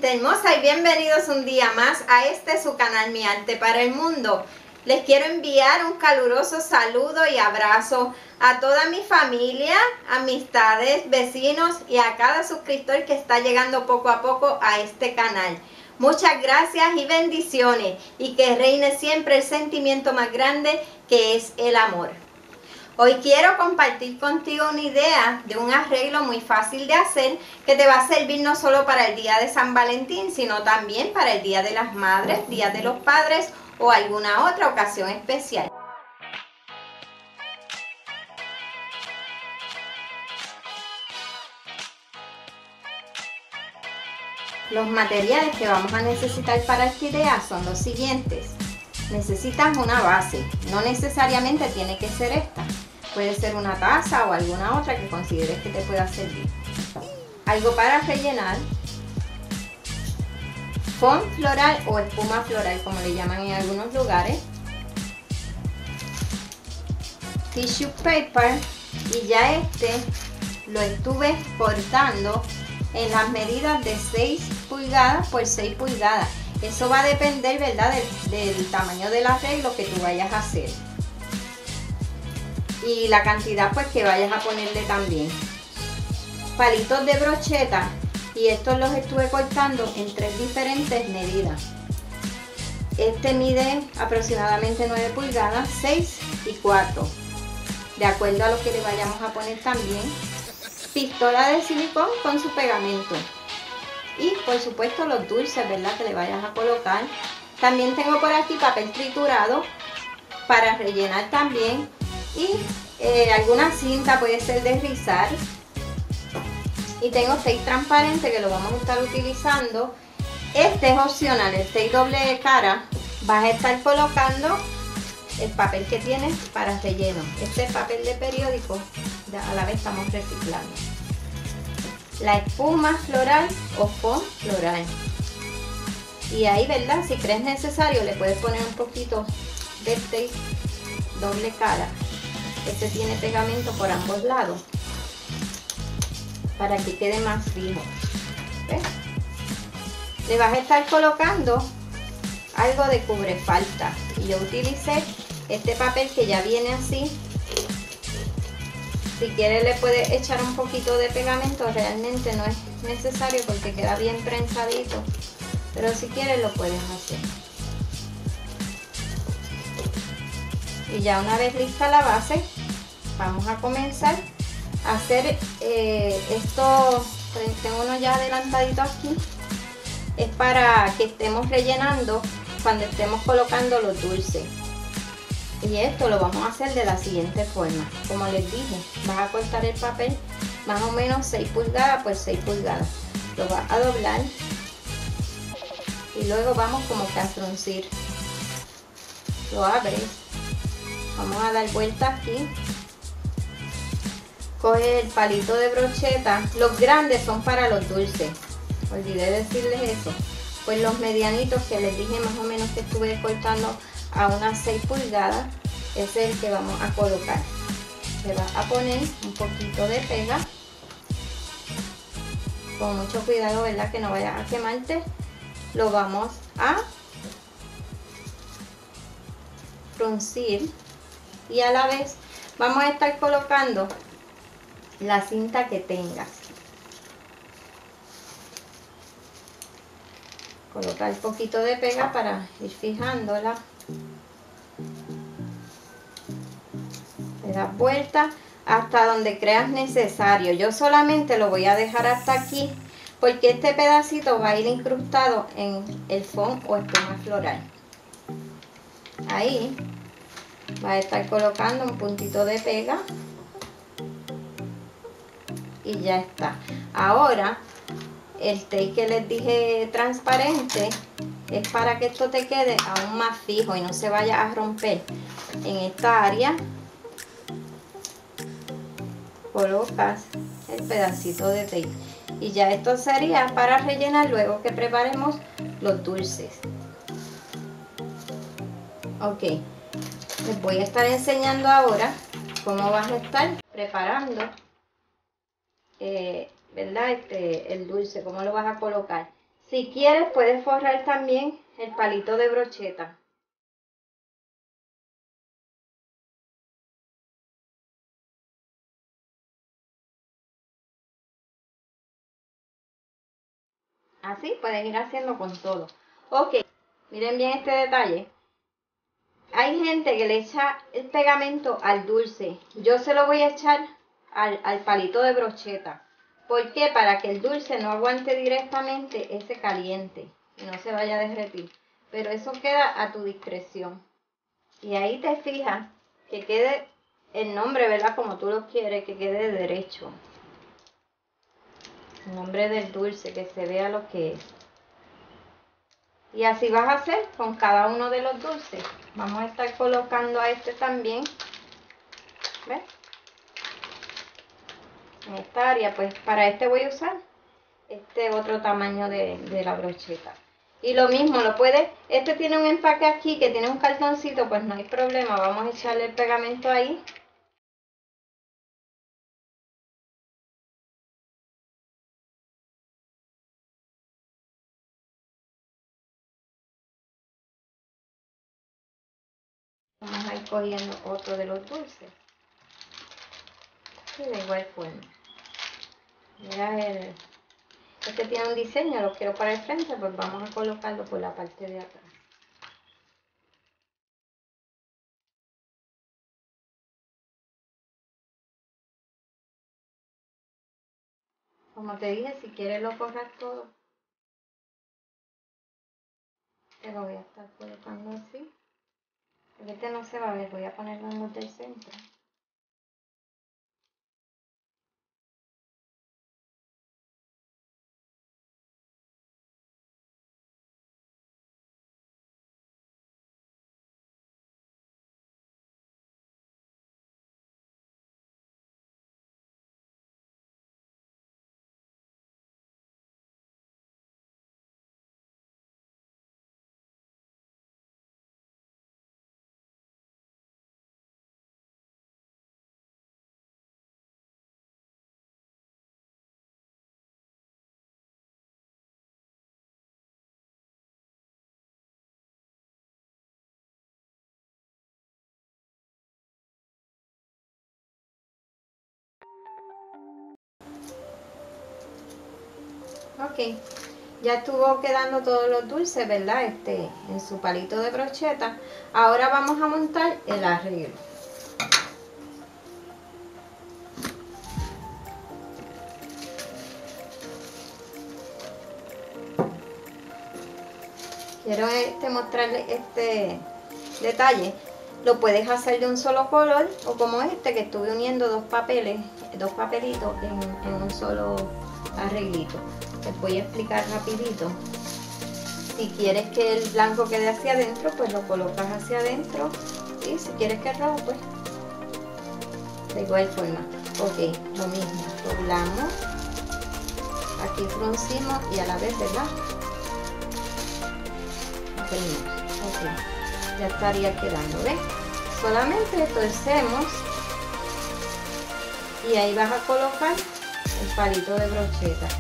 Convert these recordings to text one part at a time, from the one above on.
gente hermosa, y bienvenidos un día más a su canal Mi Arte para el Mundo. Les quiero enviar un caluroso saludo y abrazo a toda mi familia, amistades, vecinos y a cada suscriptor que está llegando poco a poco a este canal. Muchas gracias y bendiciones, y que reine siempre el sentimiento más grande, que es el amor. Hoy quiero compartir contigo una idea de un arreglo muy fácil de hacer, que te va a servir no solo para el día de San Valentín, sino también para el Día de las Madres, Día de los Padres o alguna otra ocasión especial. Los materiales que vamos a necesitar para esta idea son los siguientes. Necesitas una base, no necesariamente tiene que ser esta. Puede ser una taza o alguna otra que consideres que te pueda servir. Algo para rellenar. Foam floral o espuma floral, como le llaman en algunos lugares. Tissue paper. Y ya lo estuve cortando en las medidas de 6 pulgadas por 6 pulgadas. Eso va a depender, ¿verdad?, del tamaño del arreglo que tú vayas a hacer. Y la cantidad pues que vayas a ponerle también. Palitos de brocheta, y estos los estuve cortando en 3 diferentes medidas. Este mide aproximadamente 9 pulgadas, 6 y 4, de acuerdo a lo que le vayamos a poner también. Pistola de silicón con su pegamento. Y por supuesto los dulces, ¿verdad?, que le vayas a colocar. También tengo por aquí papel triturado para rellenar también. Y alguna cinta, puede ser de rizar. Y tengo tape transparente que lo vamos a estar utilizando. Este es opcional, el tape doble cara. Vas a estar colocando el papel que tienes para relleno. Este es papel de periódico, a la vez estamos reciclando. La espuma floral o foam floral. Y ahí, ¿verdad?, si crees necesario, le puedes poner un poquito de tape doble cara. Este tiene pegamento por ambos lados para que quede más fijo. ¿Ves? Le vas a estar colocando algo de cubrefalta, y yo utilicé este papel que ya viene así. Si quieres le puedes echar un poquito de pegamento, realmente no es necesario porque queda bien prensadito, pero si quieres lo puedes hacer. Y ya una vez lista la base, vamos a comenzar a hacer esto. Tengo uno ya adelantadito aquí. Es para que estemos rellenando cuando estemos colocando los dulces. Y esto lo vamos a hacer de la siguiente forma. Como les dije, vas a cortar el papel más o menos 6 pulgadas por 6 pulgadas. Lo vas a doblar y luego vamos como que a fruncir. Lo abres. Vamos a dar vuelta aquí. Coge el palito de brocheta. Los grandes son para los dulces. Olvidé decirles eso. Pues los medianitos que les dije más o menos que estuve cortando a unas 6 pulgadas, ese es el que vamos a colocar. Le vas a poner un poquito de pega. Con mucho cuidado, ¿verdad?, que no vaya a quemarte. Lo vamos a fruncir. Y a la vez vamos a estar colocando la cinta que tengas. Colocar un poquito de pega para ir fijándola. Le das vuelta hasta donde creas necesario. Yo solamente lo voy a dejar hasta aquí porque este pedacito va a ir incrustado en el foam o espuma floral. Ahí va a estar colocando un puntito de pega y ya está. Ahora el tape que les dije transparente es para que esto te quede aún más fijo y no se vaya a romper. En esta área colocas el pedacito de tape y ya esto sería para rellenar luego que preparemos los dulces. Ok, les voy a estar enseñando ahora cómo vas a estar preparando ¿verdad? El dulce, cómo lo vas a colocar. Si quieres, puedes forrar también el palito de brocheta. Así puedes ir haciendo con todo. Ok, miren bien este detalle. Hay gente que le echa el pegamento al dulce. Yo se lo voy a echar al palito de brocheta. ¿Por qué? Para que el dulce no aguante directamente ese caliente y no se vaya a derretir. Pero eso queda a tu discreción. Y ahí te fijas que quede el nombre, ¿verdad? Como tú lo quieres, que quede derecho. El nombre del dulce, que se vea lo que es. Y así vas a hacer con cada uno de los dulces. Vamos a estar colocando a este también. ¿Ves? En esta área, pues para este voy a usar este otro tamaño de la brocheta. Y lo mismo, lo puedes, este tiene un empaque aquí que tiene un cartoncito, pues no hay problema. Vamos a echarle el pegamento ahí. Vamos a ir cogiendo otro de los dulces. Y de igual forma. Mira este tiene un diseño, lo quiero para el frente, pues vamos a colocarlo por la parte de atrás. Como te dije, si quieres lo forras todo, te lo voy a estar colocando así. Porque este no se va a ver, voy a ponerlo en los del centro. Ok, ya estuvo quedando todos los dulces, ¿verdad? En su palito de brocheta. Ahora vamos a montar el arreglo. Quiero mostrarles este detalle. Lo puedes hacer de un solo color o como este que estuve uniendo dos papelitos en un solo arreglito. Les voy a explicar rapidito. Si quieres que el blanco quede hacia adentro, pues lo colocas hacia adentro. Y si quieres que el rojo, pues de igual forma. Ok, lo mismo. Doblamos. Aquí fruncimos y a la vez, ¿verdad? Ok, ya estaría quedando, ¿ves? Solamente torcemos y ahí vas a colocar el palito de brocheta.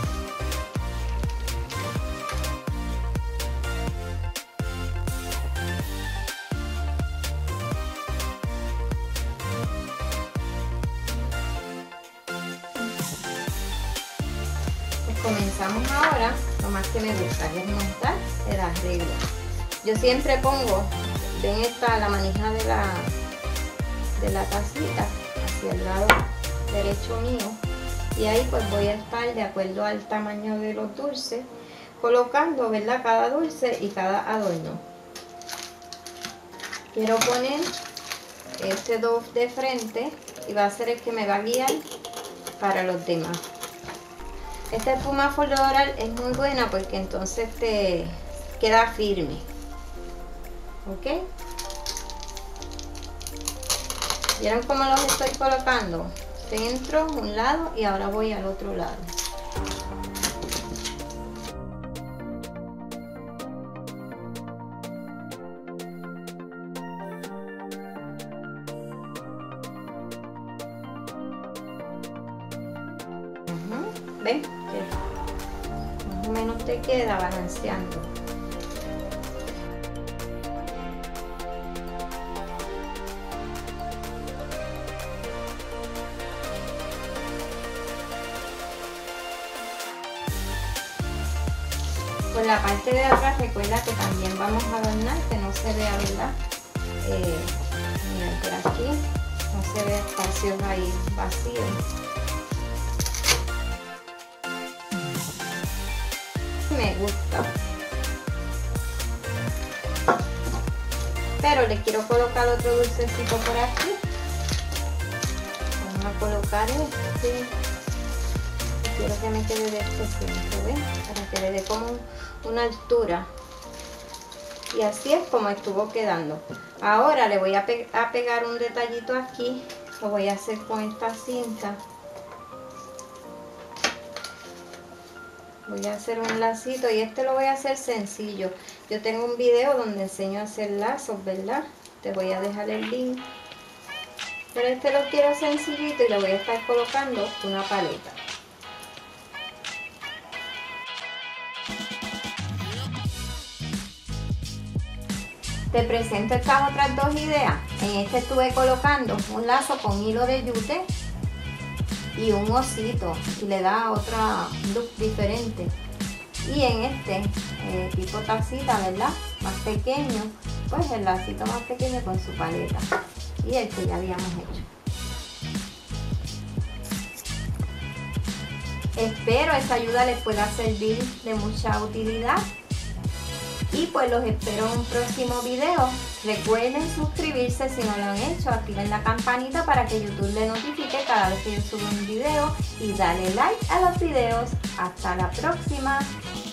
Pues comenzamos ahora. Lo más que me gusta es montar el arreglo. Yo siempre pongo, ven la manija de la tacita hacia el lado derecho mío y ahí pues voy a estar de acuerdo al tamaño de los dulces colocando, ¿verdad? Cada dulce y cada adorno. Quiero poner este dos de frente y va a ser el que me va a guiar para los demás. Esta espuma floral es muy buena porque entonces te queda firme. ¿Ok? ¿Vieron cómo los estoy colocando? Centro, un lado y ahora voy al otro lado. ¿Ven? más o menos te queda balanceando. Por la parte de atrás recuerda que también vamos a adornar, que no se vea, ¿verdad? Miren, por aquí no se ve espacios ahí vacíos. Me gusta. Pero le quiero colocar otro dulcecito por aquí. Vamos a colocar este. Quiero que me quede de este centro, ¿ven? Para que le dé como una altura. Y así es como estuvo quedando. Ahora le voy a pegar un detallito aquí. Lo voy a hacer con esta cinta. Voy a hacer un lacito y este lo voy a hacer sencillo. Yo tengo un video donde enseño a hacer lazos, ¿verdad? Te voy a dejar el link. Pero este lo quiero sencillito y le voy a estar colocando una paleta. Te presento estas otras dos ideas. En este estuve colocando un lazo con hilo de yute y un osito y le da otra look diferente. Y en este tipo tacita, ¿verdad? Más pequeño, pues el lacito más pequeño con su paleta y el que ya habíamos hecho. Espero esta ayuda les pueda servir de mucha utilidad. Y pues los espero en un próximo video. Recuerden suscribirse si no lo han hecho, activen la campanita para que YouTube les notifique cada vez que yo subo un video y dale like a los videos. Hasta la próxima.